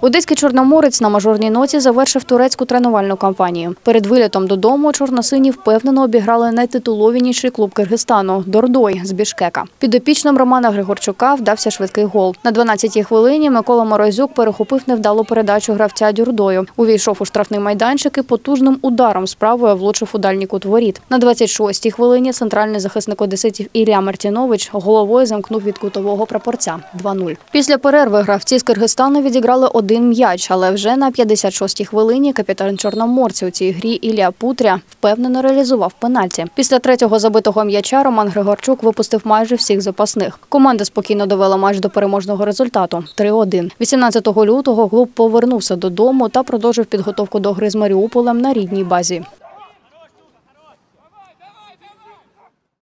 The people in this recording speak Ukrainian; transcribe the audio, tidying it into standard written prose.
Одеський чорноморець на мажорній ноті завершив турецьку тренувальну кампанію. Перед вилітом додому чорносині впевнено обіграли найтитулованіший клуб Киргизстану – Дордой з Бішкека. Підопічним Романа Григорчука вдався швидкий гол. На 12-й хвилині Микола Морозюк перехопив невдалу передачу гравця Дордою. Увійшов у штрафний майданчик і потужним ударом з правої влучив у дальній кут воріт. На 26-й хвилині центральний захисник одеситів Ілля Мартінович головою замкнув від кутового прапорця – 2-0. Після перерви гравці з Киргизстану відіграли один м'яч, але вже на 56-й хвилині капітан чорноморця у цій грі Ілля Путря впевнено реалізував пенальті. Після третього забитого м'яча Роман Григорчук випустив майже всіх запасних. Команда спокійно довела матч до переможного результату – 3-1. 18 лютого клуб повернувся додому та продовжив підготовку до гри з Маріуполем на рідній базі.